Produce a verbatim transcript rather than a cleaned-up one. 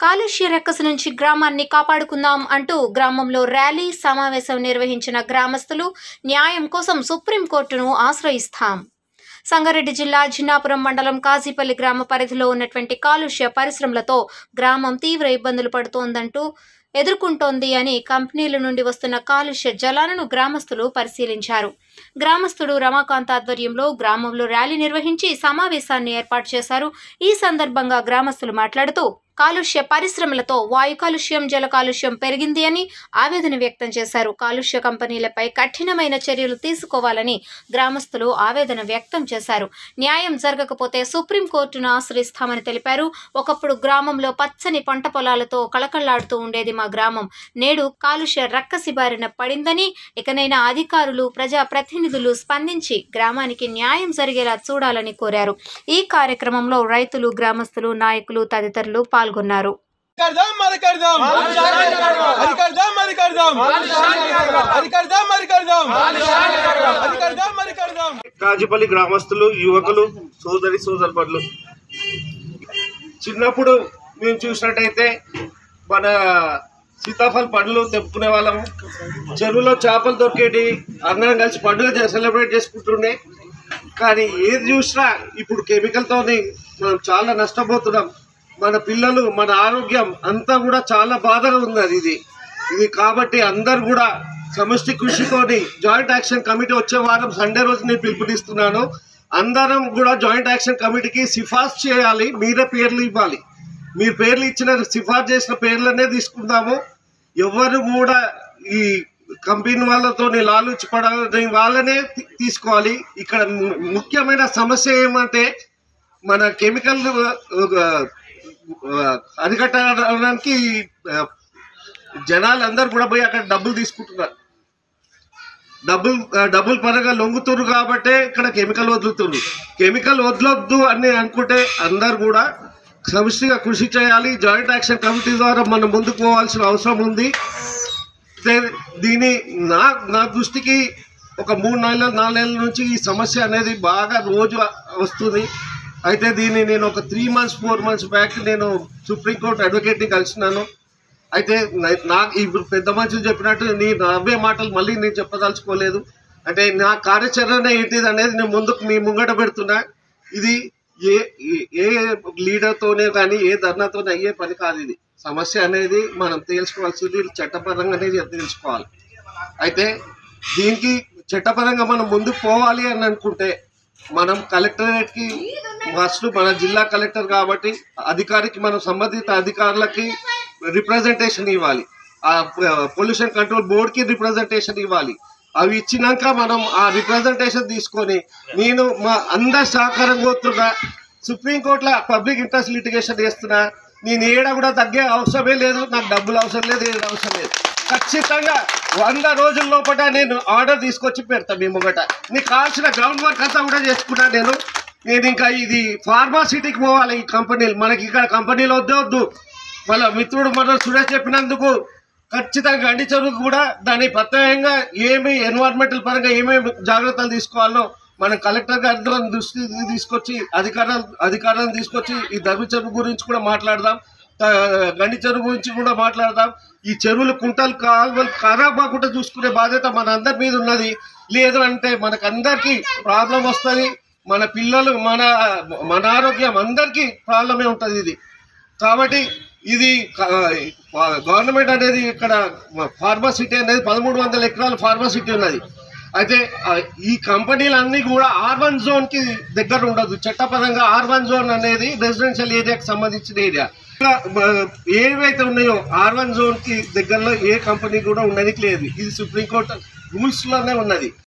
కాలుష్య రక్కసు నుంచి గ్రామాన్ని కాపాడుకుందాం అంటూ గ్రామంలో ర్యాలీ సమావేశం నిర్వహించిన గ్రామస్తులు న్యాయం కోసం సుప్రీంకోర్టును ఆశ్రయిస్తాం. సంగారెడ్డి జిల్లా జిన్నాపురం మండలం కాజీపల్లి గ్రామ పరిధిలో ఉన్నటువంటి కాలుష్య పరిశ్రమలతో గ్రామం తీవ్ర ఇబ్బందులు పడుతోందంటూ ఎదుర్కొంటోంది అని కంపెనీల నుండి వస్తున్న కాలుష్య జలాలను గ్రామస్తులు పరిశీలించారు. గ్రామస్తుడు రమాకాంత్ ఆధ్వర్యంలో గ్రామంలో ర్యాలీ నిర్వహించి సమావేశాన్ని ఏర్పాటు చేశారు. ఈ సందర్భంగా గ్రామస్తులు మాట్లాడుతూ కాలుష్య పరిశ్రమలతో వాయు కాలుష్యం, జల కాలుష్యం పెరిగింది అని ఆవేదన వ్యక్తం చేశారు. కాలుష్య కంపెనీలపై కఠినమైన చర్యలు తీసుకోవాలని గ్రామస్తులు ఆవేదన వ్యక్తం చేశారు. న్యాయం జరగకపోతే సుప్రీంకోర్టును ఆశ్రయిస్తామని తెలిపారు. ఒకప్పుడు గ్రామంలో పచ్చని పంట పొలాలతో కళకళలాడుతూ ఉండేది మా గ్రామం. నేడు కాలుష్య రక్కసి బారిన పడిందని, ఇకనైనా అధికారులు, ప్రజా ప్రతినిధులు స్పందించి గ్రామానికి న్యాయం జరిగేలా చూడాలని కోరారు. ఈ కార్యక్రమంలో రైతులు, గ్రామస్తులు, నాయకులు తదితరులు పాల్గొన్నారు. కాజీపల్లి గ్రామస్తులు, యువకులు, సోదరి సోదరులు, చిన్నప్పుడు మేము చూసినట్టయితే మన సీతాఫల్ పండ్లు తెప్పుకునే వాళ్ళము, చెరువులో చేపలు దొరికేటి, అందరం కలిసి పండుగ సెలబ్రేట్ చేసుకుంటుండే. కానీ ఏది చూసినా ఇప్పుడు కెమికల్తో మనం చాలా నష్టపోతున్నాం. మన పిల్లలు, మన ఆరోగ్యం అంతా కూడా చాలా బాధగా ఉన్నది ఇది ఇది కాబట్టి అందరు కూడా సమష్టి కృషితోని జాయింట్ యాక్షన్ కమిటీ వచ్చే వారం సండే రోజు నేను పిలుపునిస్తున్నాను. అందరం కూడా జాయింట్ యాక్షన్ కమిటీకి సిఫార్సు చేయాలి. మీరే పేర్లు ఇవ్వాలి. మీరు పేర్లు ఇచ్చిన సిఫార్సు చేసిన పేర్లనే తీసుకుందాము. ఎవరు కూడా ఈ కంపెనీ వాళ్ళతో లాలూచి పడాలని వాళ్ళనే తీసుకోవాలి. ఇక్కడ ముఖ్యమైన సమస్య ఏమంటే మన కెమికల్ అరికట్టడానికి జనాలు అందరు కూడా పోయి అక్కడ డబ్బులు తీసుకుంటున్నారు. డబ్బులు డబ్బులు పరంగా లొంగుతున్నారు కాబట్టే ఇక్కడ కెమికల్ వదులుతున్నారు. కెమికల్ వదలొద్దు అని అనుకుంటే అందరు కూడా సమిష్టిగా కృషి చేయాలి. జాయింట్ యాక్షన్ కమిటీ ద్వారా మనం ముందుకు పోవాల్సిన అవసరం ఉంది. దీని నా నా దృష్టికి ఒక మూడు నెలల నాలుగు నెలల నుంచి ఈ సమస్య అనేది బాగా రోజు వస్తుంది. అయితే దీన్ని నేను ఒక three months four months back నేను సుప్రీంకోర్టు అడ్వకేట్ని కలిసినాను. అయితే నాకు ఇప్పుడు పెద్ద మనుషులు చెప్పినట్టు నీ నవ్వే మాటలు మళ్ళీ నేను చెప్పదలుచుకోలేదు. అంటే నా కార్యాచరణ ఏంటిది అనేది నేను ముందుకు మీ ముంగట పెడుతున్నా. ఇది ఏ ఏ లీడర్తోనే కానీ ఏ ధర్నాతోనే అయ్యే పని కాదు. ఇది సమస్య అనేది మనం తెలుసుకోవాల్సింది చట్టపరంగానే తెలుసుకోవాలి. అయితే దీనికి చట్టపరంగా మనం ముందుకు పోవాలి అని అనుకుంటే మనం కలెక్టరేట్కి ఫస్ట్ మన జిల్లా కలెక్టర్ కాబట్టి అధికారికి మనం సంబంధిత అధికారులకి రిప్రజెంటేషన్ ఇవ్వాలి. ఆ పొల్యూషన్ కంట్రోల్ బోర్డ్కి రిప్రజెంటేషన్ ఇవ్వాలి. అవి ఇచ్చినాక మనం ఆ రిప్రజెంటేషన్ తీసుకొని నేను మా అందరి సహకారం కోరుతున్నా. సుప్రీంకోర్టులో పబ్లిక్ ఇంట్రెస్ట్ లిటిగేషన్ చేస్తున్నా. నేను ఏడ కూడా తగ్గే అవసరమే లేదు. నాకు డబ్బులు అవసరం లేదు, ఏడు అవసరం లేదు. ఖచ్చితంగా వంద రోజుల లోపల నేను ఆర్డర్ తీసుకొచ్చి పెడతా మీ ముంగట. నీకు కావాల్సిన గ్రౌండ్ వర్క్ అంతా కూడా చేసుకున్నా. నేను నేను ఇంకా ఇది ఫార్మాసిటీకి పోవాలి. ఈ కంపెనీలు మనకి ఇక్కడ కంపెనీలు వద్దే వద్దు. వాళ్ళ మిత్రుడు మన సురేష్ చెప్పినందుకు ఖచ్చితంగా గండి చెరువుకు కూడా దాని ప్రత్యేకంగా ఏమి ఎన్విరాన్మెంటల్ పరంగా ఏమేమి జాగ్రత్తలు తీసుకోవాలో మనం కలెక్టర్ గారి దృష్టికి తీసుకొచ్చి అధికారులు అధికారులను తీసుకొచ్చి ఈ ధర్మ చెరువు గురించి కూడా మాట్లాడదాం. గండి చెరువు గురించి కూడా మాట్లాడదాం. ఈ చెరువులు, కుంటలు, కాలువలు ఖరాబ్ కాకుండా చూసుకునే బాధ్యత మన అందరి మీద ఉన్నది. లేదు అంటే మనకందరికీ ప్రాబ్లం వస్తుంది. మన పిల్లలు, మన మన ఆరోగ్యం అందరికీ ప్రాబ్లమే ఉంటుంది ఇది. కాబట్టి ఇది గవర్నమెంట్ అనేది ఇక్కడ ఫార్మాసిటీ అనేది పదమూడు వందల ఎకరాల ఫార్మాసిటీ ఉన్నది. అయితే ఈ కంపెనీలన్నీ కూడా ఆర్ వన్ జోన్కి దగ్గర ఉండదు. చట్టపరంగా ఆర్ వన్ జోన్ అనేది రెసిడెన్షియల్ ఏరియాకి సంబంధించిన ఏరియా. ఏవైతే ఉన్నాయో ఆర్ వన్ జోన్కి దగ్గరలో ఏ కంపెనీ కూడా ఉండడానికి లేదు. ఇది సుప్రీంకోర్టు రూల్స్లోనే ఉన్నది.